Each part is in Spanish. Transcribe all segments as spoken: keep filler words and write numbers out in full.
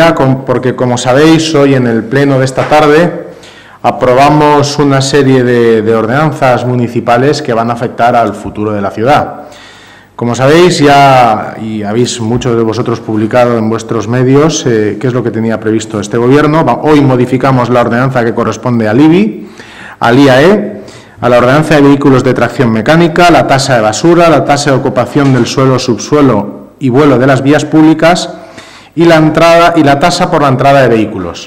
Porque, como sabéis, hoy en el pleno de esta tarde aprobamos una serie de, de ordenanzas municipales que van a afectar al futuro de la ciudad. Como sabéis, ya y habéis muchos de vosotros publicado en vuestros medios eh, qué es lo que tenía previsto este Gobierno. Hoy modificamos la ordenanza que corresponde al I B I, al I A E, a la ordenanza de vehículos de tracción mecánica, la tasa de basura, la tasa de ocupación del suelo, subsuelo y vuelo de las vías públicas y la entrada y la tasa por la entrada de vehículos.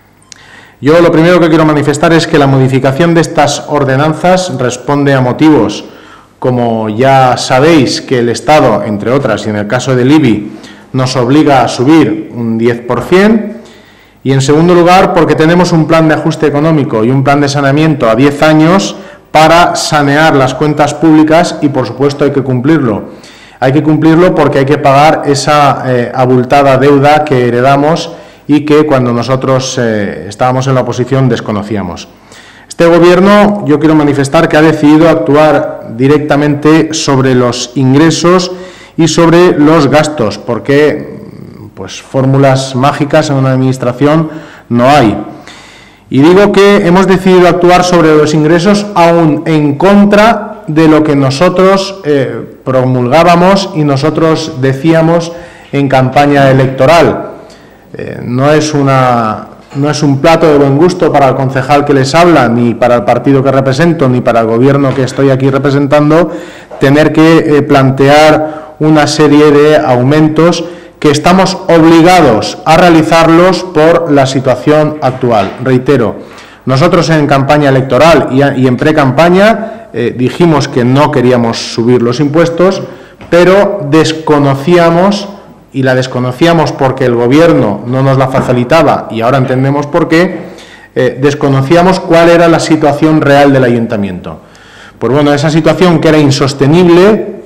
Yo lo primero que quiero manifestar es que la modificación de estas ordenanzas responde a motivos, como ya sabéis, que el Estado, entre otras, y en el caso del I B I, nos obliga a subir un diez por cien, y en segundo lugar, porque tenemos un plan de ajuste económico y un plan de saneamiento a diez años para sanear las cuentas públicas y, por supuesto, hay que cumplirlo. Hay que cumplirlo porque hay que pagar esa eh, abultada deuda que heredamos y que cuando nosotros eh, estábamos en la oposición desconocíamos. Este Gobierno, yo quiero manifestar que ha decidido actuar directamente sobre los ingresos y sobre los gastos, porque pues, fórmulas mágicas en una administración no hay. Y digo que hemos decidido actuar sobre los ingresos aún en contra de lo que nosotros eh, promulgábamos y nosotros decíamos en campaña electoral. Eh, no es una, no es un plato de buen gusto para el concejal que les habla, ni para el partido que represento, ni para el Gobierno que estoy aquí representando, tener que eh, plantear una serie de aumentos que estamos obligados a realizarlos por la situación actual. Reitero, nosotros en campaña electoral y, a, y en pre-campaña eh, dijimos que no queríamos subir los impuestos, pero desconocíamos, y la desconocíamos porque el Gobierno no nos la facilitaba, y ahora entendemos por qué, eh, desconocíamos cuál era la situación real del Ayuntamiento. Pues bueno, esa situación que era insostenible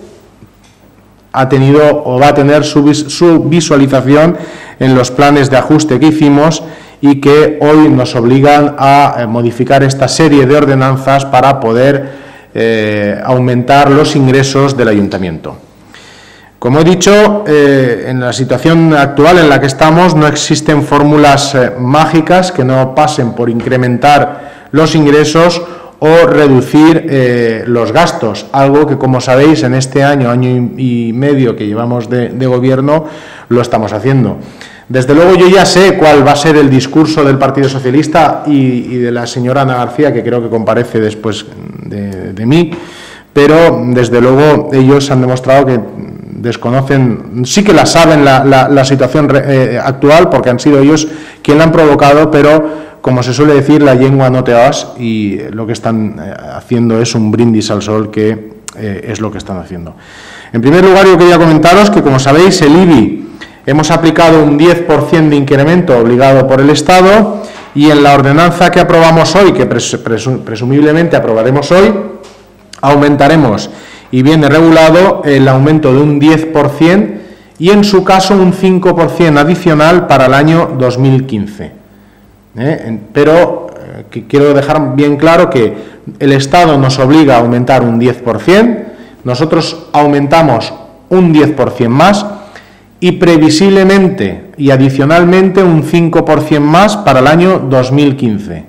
ha tenido o va a tener su, su visualización en los planes de ajuste que hicimos y que hoy nos obligan a modificar esta serie de ordenanzas para poder eh, aumentar los ingresos del Ayuntamiento. Como he dicho, eh, en la situación actual en la que estamos no existen fórmulas eh, mágicas que no pasen por incrementar los ingresos o reducir eh, los gastos, algo que, como sabéis, en este año, año y medio que llevamos de, de Gobierno, lo estamos haciendo. Desde luego yo ya sé cuál va a ser el discurso del Partido Socialista y, y de la señora Ana García, que creo que comparece después de, de mí, pero desde luego ellos han demostrado que desconocen, sí que la saben la, la, la situación eh, actual, porque han sido ellos quienes la han provocado, pero como se suele decir, la lengua no te vas, y lo que están eh, haciendo es un brindis al sol, que eh, es lo que están haciendo. En primer lugar, yo quería comentaros que, como sabéis, el I B I hemos aplicado un diez por cien de incremento obligado por el Estado, y en la ordenanza que aprobamos hoy, que pres presu presumiblemente aprobaremos hoy, aumentaremos, y viene regulado el aumento de un diez por cien y, en su caso, un cinco por cien adicional para el año dos mil quince. ¿Eh? Pero eh, que quiero dejar bien claro que el Estado nos obliga a aumentar un diez por cien, nosotros aumentamos un diez por cien más y previsiblemente y adicionalmente un cinco por cien más para el año dos mil quince,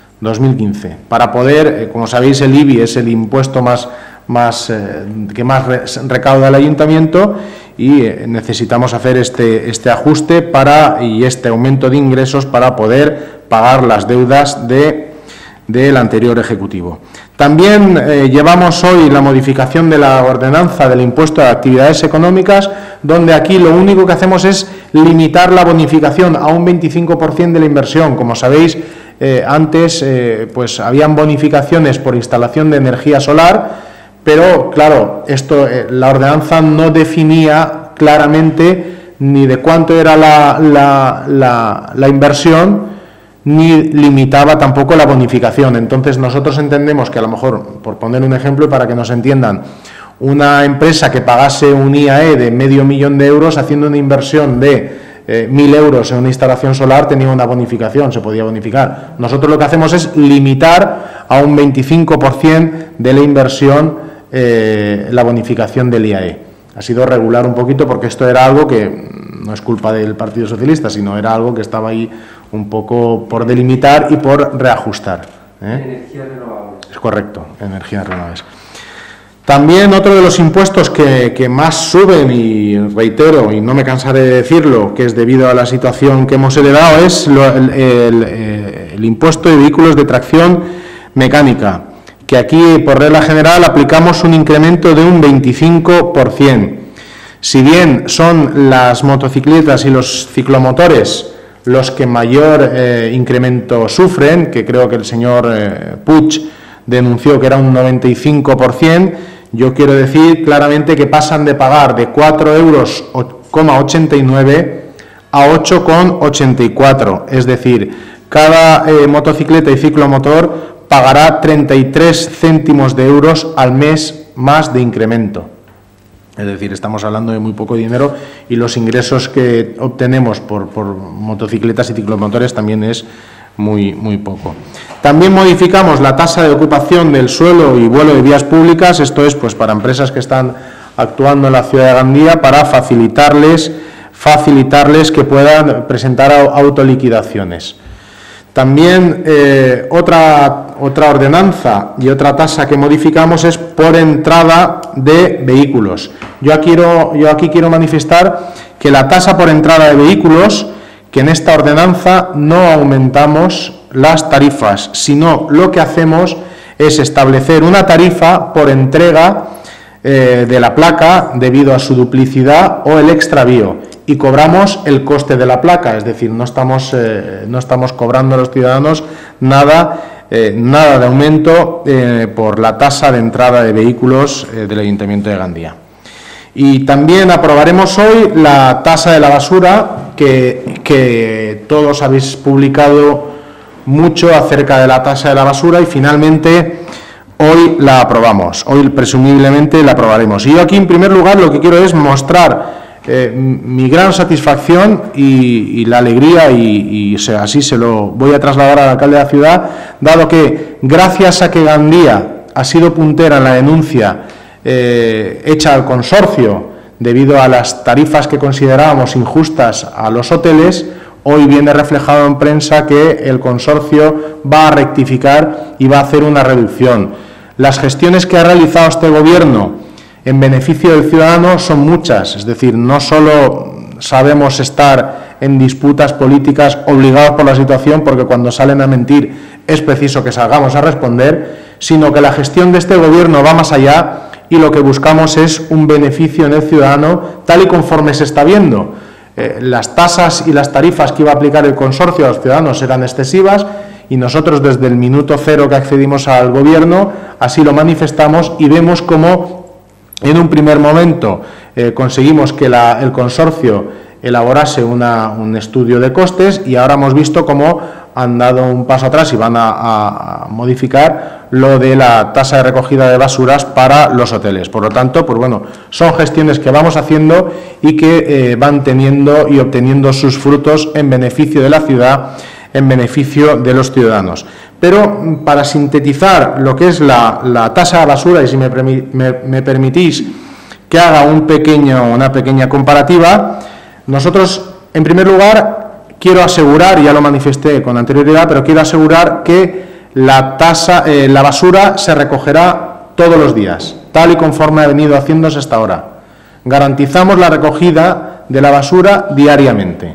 para poder, eh, como sabéis, el I B I es el impuesto más, más, eh, que más re, recauda el Ayuntamiento, y eh, necesitamos hacer este, este ajuste para, y este aumento de ingresos para poder pagar las deudas de, del anterior Ejecutivo. También eh, llevamos hoy la modificación de la ordenanza del impuesto de actividades económicas, donde aquí lo único que hacemos es limitar la bonificación a un veinticinco por cien de la inversión. Como sabéis, eh, antes eh, pues habían bonificaciones por instalación de energía solar, pero, claro, esto, eh, la ordenanza no definía claramente ni de cuánto era la, la, la, la inversión, ni limitaba tampoco la bonificación. Entonces, nosotros entendemos que, a lo mejor, por poner un ejemplo para que nos entiendan, una empresa que pagase un I A E de medio millón de euros haciendo una inversión de eh, mil euros en una instalación solar tenía una bonificación, se podía bonificar. Nosotros lo que hacemos es limitar a un veinticinco por cien de la inversión eh, la bonificación del I A E. Ha sido regular un poquito porque esto era algo que no es culpa del Partido Socialista, sino era algo que estaba ahí un poco por delimitar y por reajustar. ¿eh? Energías renovables. Es correcto, energías renovables. También otro de los impuestos que, que más suben, y reitero, y no me cansaré de decirlo, que es debido a la situación que hemos heredado, es lo, el, el, el impuesto de vehículos de tracción mecánica, que aquí, por regla general, aplicamos un incremento de un veinticinco por ciento. Si bien son las motocicletas y los ciclomotores los que mayor eh, incremento sufren, que creo que el señor eh, Puig denunció que era un noventa y cinco por ciento, yo quiero decir claramente que pasan de pagar de cuatro euros con ochenta y nueve a ocho con ochenta y cuatro, es decir, cada eh, motocicleta y ciclomotor pagará treinta y tres céntimos de euros al mes más de incremento. Es decir, estamos hablando de muy poco dinero y los ingresos que obtenemos por, por motocicletas y ciclomotores también es muy, muy poco. También modificamos la tasa de ocupación del suelo y vuelo de vías públicas, esto es pues para empresas que están actuando en la ciudad de Gandía, para facilitarles, facilitarles que puedan presentar autoliquidaciones. También eh, otra, otra ordenanza y otra tasa que modificamos es por entrada de vehículos. Yo aquí quiero, yo aquí quiero manifestar que la tasa por entrada de vehículos, que en esta ordenanza no aumentamos las tarifas, sino lo que hacemos es establecer una tarifa por entrega eh, de la placa debido a su duplicidad o el extravío, y cobramos el coste de la placa, es decir, no estamos, eh, no estamos cobrando a los ciudadanos nada, eh, nada de aumento eh, por la tasa de entrada de vehículos eh, del Ayuntamiento de Gandía. Y también aprobaremos hoy la tasa de la basura, que, que todos habéis publicado mucho acerca de la tasa de la basura, y finalmente hoy la aprobamos, hoy presumiblemente la aprobaremos. Y yo aquí, en primer lugar, lo que quiero es mostrar eh, mi gran satisfacción y, y la alegría, y, y o sea, así se lo voy a trasladar al alcalde de la ciudad, dado que gracias a que Gandía ha sido puntera en la denuncia eh, hecha al consorcio debido a las tarifas que considerábamos injustas a los hoteles, hoy viene reflejado en prensa que el consorcio va a rectificar y va a hacer una reducción. Las gestiones que ha realizado este Gobierno en beneficio del ciudadano son muchas, es decir, no solo sabemos estar en disputas políticas obligados por la situación, porque cuando salen a mentir es preciso que salgamos a responder, sino que la gestión de este Gobierno va más allá y lo que buscamos es un beneficio en el ciudadano, tal y conforme se está viendo. Eh, las tasas y las tarifas que iba a aplicar el consorcio a los ciudadanos eran excesivas, y nosotros desde el minuto cero que accedimos al Gobierno así lo manifestamos, y vemos cómo en un primer momento eh, conseguimos que la, el consorcio elaborase una, un estudio de costes, y ahora hemos visto cómo han dado un paso atrás y van a, a, a modificar lo de la tasa de recogida de basuras para los hoteles. Por lo tanto, pues bueno, son gestiones que vamos haciendo y que eh, van teniendo y obteniendo sus frutos en beneficio de la ciudad, en beneficio de los ciudadanos. Pero para sintetizar lo que es la, la tasa de basura, y si me, me, me permitís que haga un pequeño, una pequeña comparativa, nosotros, en primer lugar, quiero asegurar, y ya lo manifesté con anterioridad, pero quiero asegurar que la tasa, eh, la basura se recogerá todos los días, tal y conforme ha venido haciéndose hasta ahora. Garantizamos la recogida de la basura diariamente,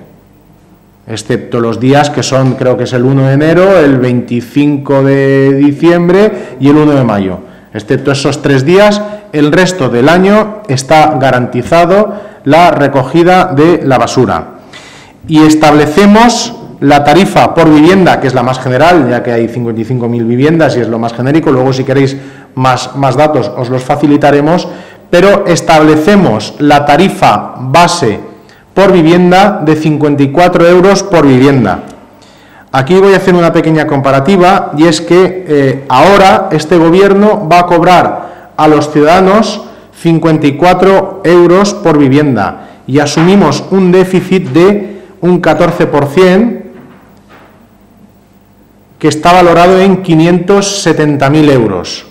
excepto los días que son, creo que es el uno de enero, el veinticinco de diciembre y el uno de mayo. Excepto esos tres días, el resto del año está garantizado la recogida de la basura. Y establecemos la tarifa por vivienda, que es la más general, ya que hay cincuenta y cinco mil viviendas y es lo más genérico. Luego, si queréis más, más datos, os los facilitaremos, pero establecemos la tarifa base por vivienda de cincuenta y cuatro euros por vivienda. Aquí voy a hacer una pequeña comparativa, y es que eh, ahora este Gobierno va a cobrar a los ciudadanos cincuenta y cuatro euros por vivienda, y asumimos un déficit de un catorce por ciento, que está valorado en quinientos setenta mil euros.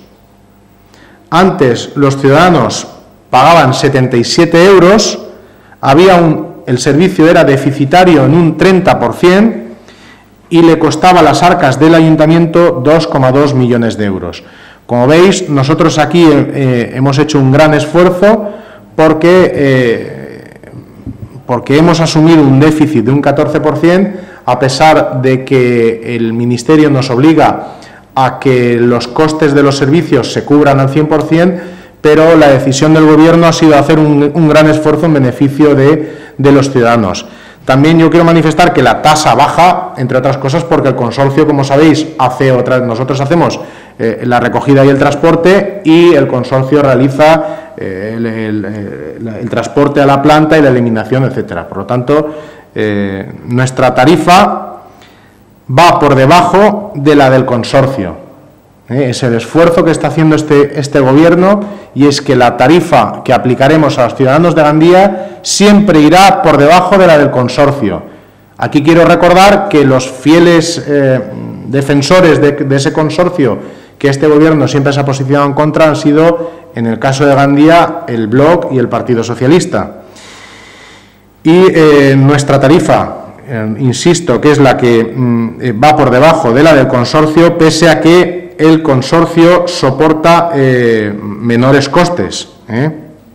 Antes los ciudadanos pagaban setenta y siete euros, había un el servicio era deficitario en un treinta por ciento y le costaba a las arcas del ayuntamiento dos coma dos millones de euros. Como veis, nosotros aquí eh, hemos hecho un gran esfuerzo porque, eh, porque hemos asumido un déficit de un catorce por ciento, a pesar de que el Ministerio nos obliga a que los costes de los servicios se cubran al cien por ciento, pero la decisión del Gobierno ha sido hacer un, un gran esfuerzo en beneficio de, de los ciudadanos. También yo quiero manifestar que la tasa baja, entre otras cosas, porque el consorcio, como sabéis, hace otra, nosotros hacemos eh, la recogida y el transporte, y el consorcio realiza eh, el, el, el, el transporte a la planta y la eliminación, etcétera. Por lo tanto, eh, nuestra tarifa va por debajo de la del consorcio. Eh, es el esfuerzo que está haciendo este, este Gobierno, y es que la tarifa que aplicaremos a los ciudadanos de Gandía siempre irá por debajo de la del consorcio. Aquí quiero recordar que los fieles eh, defensores de, de ese consorcio que este Gobierno siempre se ha posicionado en contra han sido, en el caso de Gandía, el Bloc y el Partido Socialista. Y eh, nuestra tarifa, eh, insisto, que es la que mm, va por debajo de la del consorcio, pese a que el consorcio soporta eh, menores costes. ¿eh?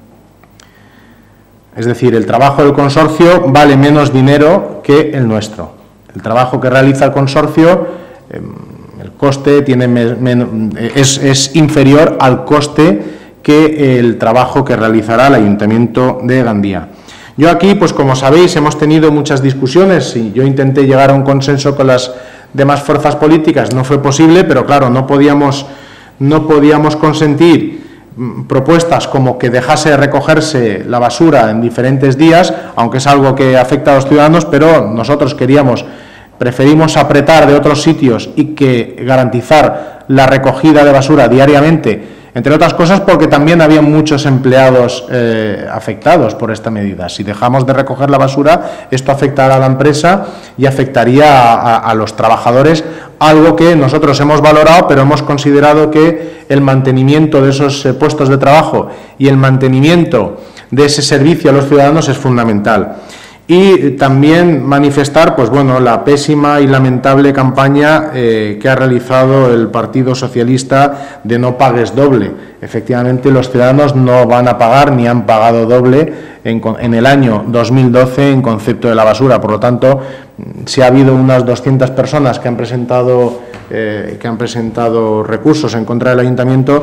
Es decir, el trabajo del consorcio vale menos dinero que el nuestro. El trabajo que realiza el consorcio, eh, el coste tiene me, me, es, es inferior al coste que el trabajo que realizará el Ayuntamiento de Gandía. Yo aquí, pues como sabéis, hemos tenido muchas discusiones y yo intenté llegar a un consenso con las demás fuerzas políticas, no fue posible, pero claro, no podíamos, no podíamos consentir propuestas como que dejase de recogerse la basura en diferentes días, aunque es algo que afecta a los ciudadanos, pero nosotros queríamos, preferimos apretar de otros sitios y que garantizar la recogida de basura diariamente, entre otras cosas porque también había muchos empleados eh, afectados por esta medida. Si dejamos de recoger la basura, esto afectará a la empresa y afectaría a, a, a los trabajadores, algo que nosotros hemos valorado, pero hemos considerado que el mantenimiento de esos eh, puestos de trabajo y el mantenimiento de ese servicio a los ciudadanos es fundamental. Y también manifestar, pues bueno, la pésima y lamentable campaña eh, que ha realizado el Partido Socialista de no pagues doble. Efectivamente, los ciudadanos no van a pagar ni han pagado doble en, en el año dos mil doce en concepto de la basura. Por lo tanto, si ha habido unas doscientas personas que han presentado, eh, que han presentado recursos en contra del Ayuntamiento,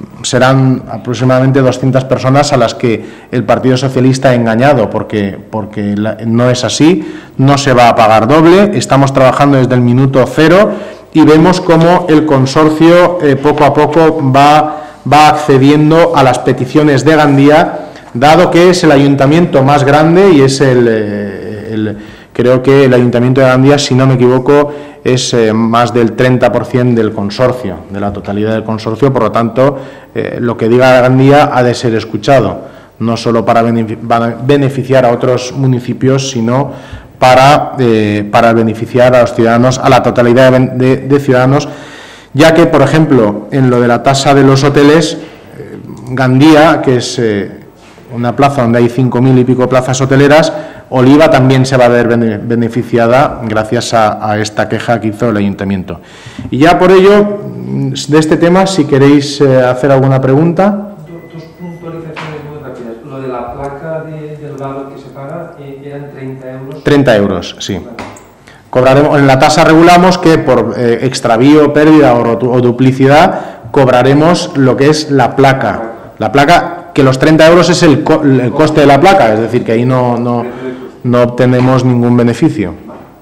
serán aproximadamente doscientas personas a las que el Partido Socialista ha engañado, porque, porque la, no es así, no se va a pagar doble. Estamos trabajando desde el minuto cero y vemos cómo el consorcio eh, poco a poco va, va accediendo a las peticiones de Gandía, dado que es el ayuntamiento más grande y es el, eh, el creo que el Ayuntamiento de Gandía, si no me equivoco, es eh, más del treinta por ciento del consorcio, de la totalidad del consorcio. Por lo tanto, eh, lo que diga Gandía ha de ser escuchado, no solo para beneficiar a otros municipios, sino para, eh, para beneficiar a los ciudadanos, a la totalidad de, de, de ciudadanos, ya que, por ejemplo, en lo de la tasa de los hoteles, eh, Gandía, que es eh, una plaza donde hay cinco mil y pico plazas hoteleras, Oliva también se va a ver beneficiada gracias a, a esta queja que hizo el Ayuntamiento. Y ya por ello, de este tema, si queréis eh, hacer alguna pregunta. Dos puntualizaciones muy rápidas. Lo de la placa de, del valor que se paga eh, eran treinta euros. treinta euros, sí. Cobraremos, en la tasa regulamos que por eh, extravío, pérdida o, o duplicidad cobraremos lo que es la placa. La placa, que los treinta euros es el, co el coste de la placa, es decir, que ahí no, no, no obtenemos ningún beneficio.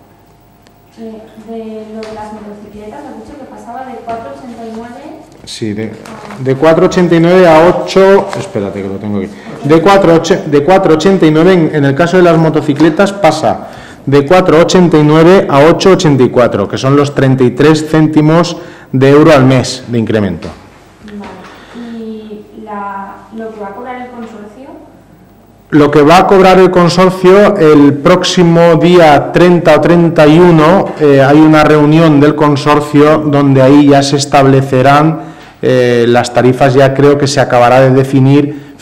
Eh, de lo de las motocicletas, has dicho que pasaba de cuatro ochenta y nueve. Sí, de, de cuatro ochenta y nueve a ocho... Espérate que lo tengo aquí. De cuatro ochenta y nueve, en, en el caso de las motocicletas, pasa de cuatro ochenta y nueve a ocho ochenta y cuatro, que son los treinta y tres céntimos de euro al mes de incremento. ¿Lo que va a cobrar el consorcio? Lo que va a cobrar el consorcio el próximo día treinta o treinta y uno, eh, hay una reunión del consorcio donde ahí ya se establecerán eh, las tarifas, ya creo que se acabará de definir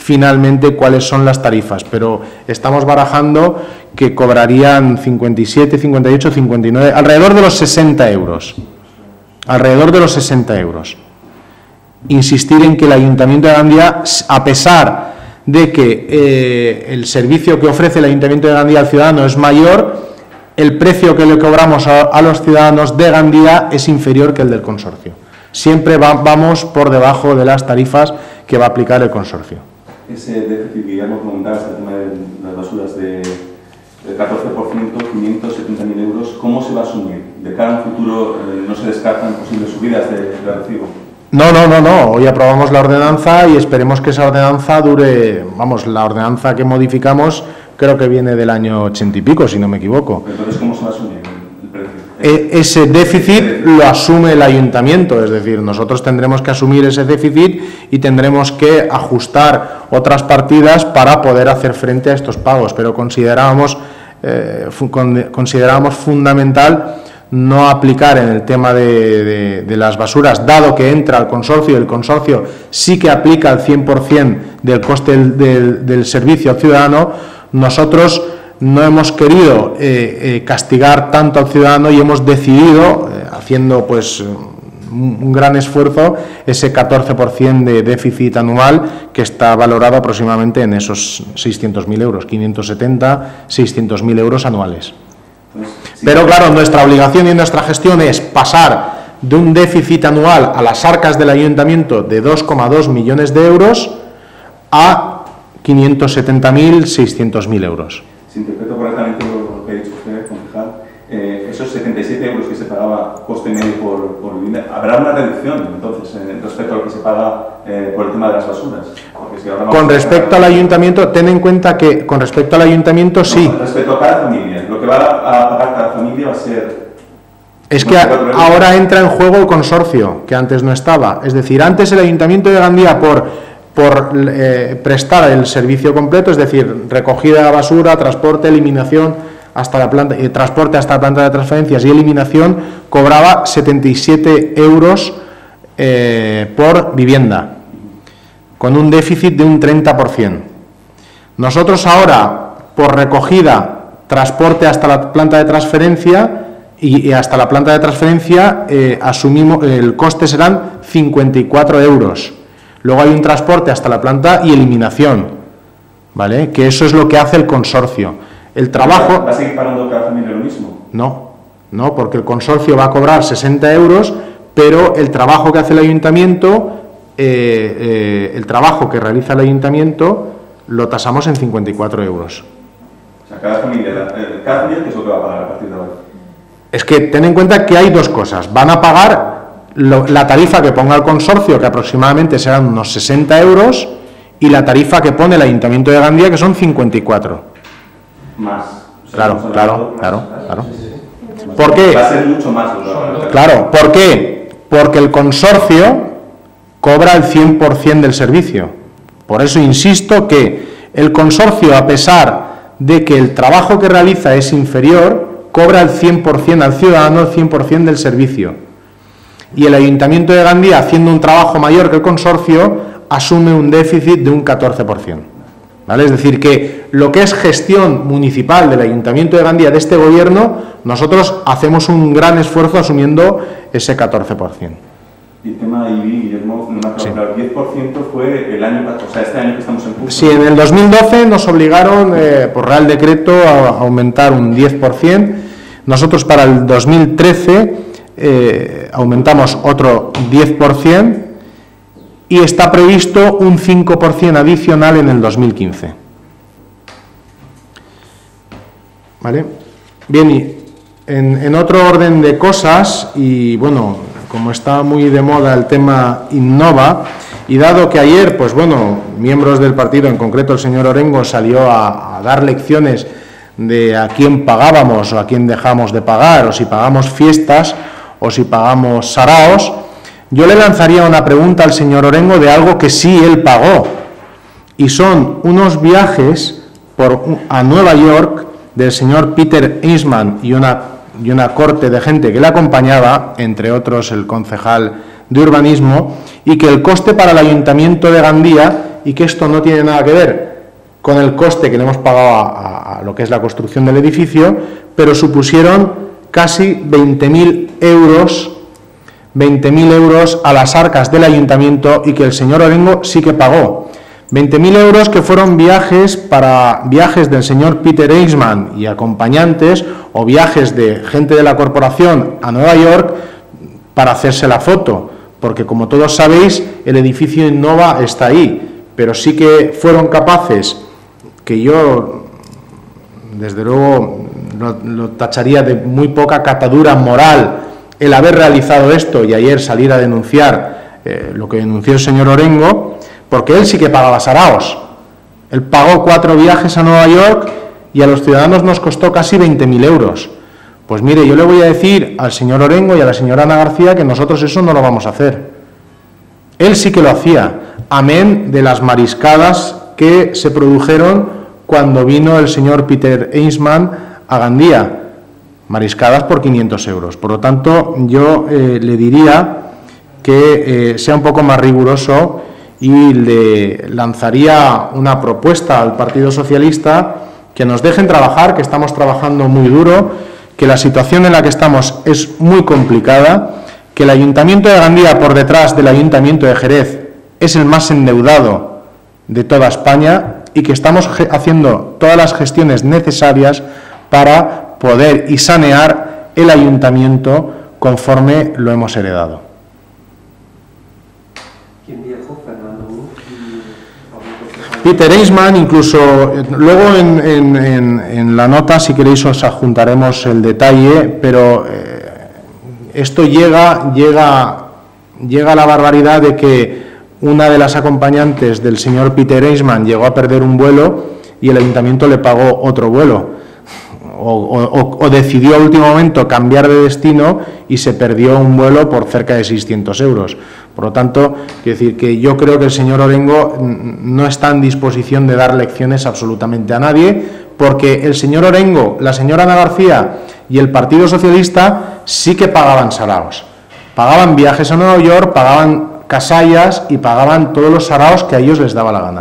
finalmente cuáles son las tarifas, pero estamos barajando que cobrarían cincuenta y siete, cincuenta y ocho, cincuenta y nueve, alrededor de los sesenta euros. Alrededor de los sesenta euros. Insistir en que el Ayuntamiento de Gandía, a pesar de que eh, el servicio que ofrece el Ayuntamiento de Gandía al ciudadano es mayor, el precio que le cobramos a, a los ciudadanos de Gandía es inferior que el del consorcio. Siempre va, vamos por debajo de las tarifas que va a aplicar el consorcio. Ese déficit que ya hemos comentado, el tema de las basuras de, del catorce por ciento, quinientos setenta mil euros, ¿cómo se va a asumir? ¿De cara a un futuro eh, no se descartan posibles subidas de, de recibo? No, no, no, no. Hoy aprobamos la ordenanza y esperemos que esa ordenanza dure, vamos, la ordenanza que modificamos creo que viene del año ochenta y pico, si no me equivoco. Entonces, ¿cómo se va a asumir el precio? E ese déficit lo asume el ayuntamiento, es decir, nosotros tendremos que asumir ese déficit y tendremos que ajustar otras partidas para poder hacer frente a estos pagos, pero considerábamos, eh, fu considerábamos fundamental no aplicar en el tema de, de, de las basuras, dado que entra al consorcio, el consorcio sí que aplica el cien por cien del coste del, del, del servicio al ciudadano. Nosotros no hemos querido eh, eh, castigar tanto al ciudadano y hemos decidido, eh, haciendo pues un, un gran esfuerzo, ese catorce por cien de déficit anual que está valorado aproximadamente en esos seiscientos mil euros, quinientos setenta, seiscientos mil euros anuales. Pero claro, nuestra obligación y nuestra gestión es pasar de un déficit anual a las arcas del ayuntamiento de dos coma dos millones de euros a quinientos setenta mil, seiscientos mil euros. Si interpreto correctamente lo que ha dicho usted, concejal, eh, esos setenta y siete euros que se pagaba coste medio por, por vivienda, ¿habrá una reducción entonces eh, respecto a lo que se paga eh, por el tema de las basuras? Si con respecto al ayuntamiento, ten en cuenta que con respecto al ayuntamiento, no, sí. Respecto a cada familia, lo que va a pagar cada familia va a ser... Es que ahora entra en juego el consorcio, que antes no estaba. Es decir, antes el Ayuntamiento de Gandía, por, por eh, prestar el servicio completo, es decir, recogida de basura, transporte, eliminación, hasta la planta, eh, transporte hasta la planta de transferencias y eliminación, cobraba setenta y siete euros eh, por vivienda, con un déficit de un treinta por cien. Nosotros ahora, por recogida, transporte hasta la planta de transferencia y, y hasta la planta de transferencia, eh, asumimos, el coste serán cincuenta y cuatro euros. Luego hay un transporte hasta la planta y eliminación, ¿vale? Que eso es lo que hace el consorcio. El trabajo... ¿Va a seguir pagando cada familia lo mismo? No, no, porque el consorcio va a cobrar sesenta euros, pero el trabajo que hace el ayuntamiento... Eh, eh, el trabajo que realiza el ayuntamiento lo tasamos en cincuenta y cuatro euros. O sea, cada familia, cada familia, ¿qué es lo que va a pagar a partir de ahora? Es que ten en cuenta que hay dos cosas. Van a pagar lo, la tarifa que ponga el consorcio, que aproximadamente serán unos sesenta euros, y la tarifa que pone el Ayuntamiento de Gandía, que son cincuenta y cuatro. Más. O sea, claro, claro, más, claro, más, claro. Sí, sí. ¿Por qué? Va a ser mucho más. ¿No? Claro, ¿por qué? Porque el consorcio cobra el cien por cien del servicio. Por eso insisto que el consorcio, a pesar de que el trabajo que realiza es inferior, cobra el cien por cien al ciudadano, el cien por cien del servicio. Y el Ayuntamiento de Gandía, haciendo un trabajo mayor que el consorcio, asume un déficit de un catorce por cien. ¿Vale? Es decir, que lo que es gestión municipal del Ayuntamiento de Gandía, de este gobierno, nosotros hacemos un gran esfuerzo asumiendo ese catorce por cien. Y el tema I B I, Guillermo, no me acuerdo, Sí. el diez por ciento fue el año, o sea, este año que estamos en curso. Sí, en el dos mil doce nos obligaron eh, por Real Decreto a aumentar un diez por cien. Nosotros para el dos mil trece eh, aumentamos otro diez por cien y está previsto un cinco por cien adicional en el dos mil quince. ¿Vale? Bien, y en, en otro orden de cosas, y bueno, como está muy de moda el tema Innova, y dado que ayer, pues bueno, miembros del partido, en concreto el señor Orengo, salió a, a dar lecciones de a quién pagábamos o a quién dejamos de pagar, o si pagamos fiestas o si pagamos saraos, yo le lanzaría una pregunta al señor Orengo de algo que sí él pagó, y son unos viajes por, a Nueva York del señor Peter Eastman y una y una corte de gente que le acompañaba, entre otros el concejal de urbanismo, y que el coste para el Ayuntamiento de Gandía, y que esto no tiene nada que ver con el coste que le hemos pagado a, a, a lo que es la construcción del edificio, pero supusieron casi veinte mil euros, veinte mil euros a las arcas del Ayuntamiento, y que el señor Orengo sí que pagó. veinte mil euros que fueron viajes para viajes del señor Peter Eisman y acompañantes, o viajes de gente de la corporación a Nueva York para hacerse la foto, porque como todos sabéis, el edificio Innova está ahí, pero sí que fueron capaces, que yo desde luego lo, lo tacharía de muy poca catadura moral el haber realizado esto y ayer salir a denunciar eh, lo que denunció el señor Orengo, porque él sí que pagaba saraos. Él pagó cuatro viajes a Nueva York y a los ciudadanos nos costó casi veinte mil euros. Pues mire, yo le voy a decir al señor Orengo y a la señora Ana García que nosotros eso no lo vamos a hacer. Él sí que lo hacía, amén de las mariscadas que se produjeron cuando vino el señor Peter Eisman a Gandía. Mariscadas por quinientos euros. Por lo tanto, yo eh, le diría que eh, sea un poco más riguroso y le lanzaría una propuesta al Partido Socialista que nos dejen trabajar, que estamos trabajando muy duro, que la situación en la que estamos es muy complicada, que el Ayuntamiento de Gandía, por detrás del Ayuntamiento de Jerez, es el más endeudado de toda España y que estamos haciendo todas las gestiones necesarias para poder y sanear el Ayuntamiento conforme lo hemos heredado. ¿Quién viajó? Fernando Uf y Peter Eisman, incluso luego en, en, en, en la nota, si queréis, os adjuntaremos el detalle, pero eh, esto llega, llega, llega a la barbaridad de que una de las acompañantes del señor Peter Eisman llegó a perder un vuelo y el Ayuntamiento le pagó otro vuelo. O, o, o decidió a último momento cambiar de destino y se perdió un vuelo por cerca de seiscientos euros. Por lo tanto, quiero decir que yo creo que el señor Orengo no está en disposición de dar lecciones absolutamente a nadie, porque el señor Orengo, la señora Ana García y el Partido Socialista sí que pagaban saraos. Pagaban viajes a Nueva York, pagaban casallas y pagaban todos los saraos que a ellos les daba la gana.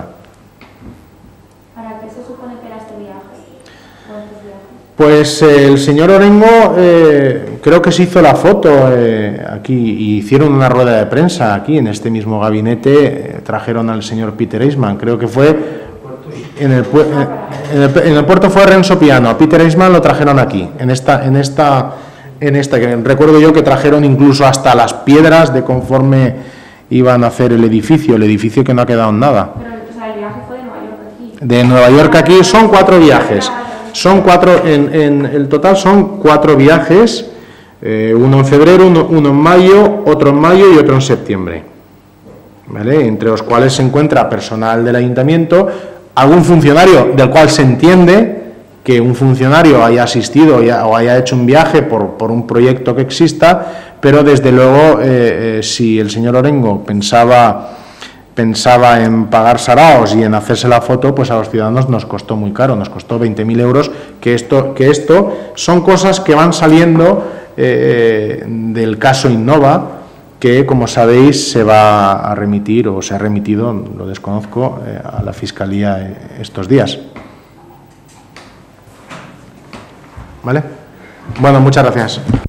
Pues eh, el señor Orengo eh, creo que se hizo la foto eh, aquí y hicieron una rueda de prensa aquí en este mismo gabinete, eh, trajeron al señor Peter Eisman, creo que fue en el, en el, en el puerto fue Renzo Piano, a Peter Eisman lo trajeron aquí, en esta, en esta, en esta, que recuerdo yo que trajeron incluso hasta las piedras de conforme iban a hacer el edificio, el edificio que no ha quedado en nada. Pero o sea, el viaje fue de Nueva York aquí. De Nueva York aquí son cuatro viajes. Son cuatro, en, en el total son cuatro viajes, eh, uno en febrero, uno, uno en mayo, otro en mayo y otro en septiembre, ¿vale? Entre los cuales se encuentra personal del Ayuntamiento, algún funcionario del cual se entiende que un funcionario haya asistido o haya hecho un viaje por, por un proyecto que exista, pero desde luego eh, eh, si el señor Orengo pensaba... pensaba en pagar saraos y en hacerse la foto, pues a los ciudadanos nos costó muy caro, nos costó veinte mil euros, que esto, que esto son cosas que van saliendo eh, del caso Innova, que como sabéis se va a remitir o se ha remitido, lo desconozco, eh, a la Fiscalía estos días. ¿Vale? Bueno, muchas gracias.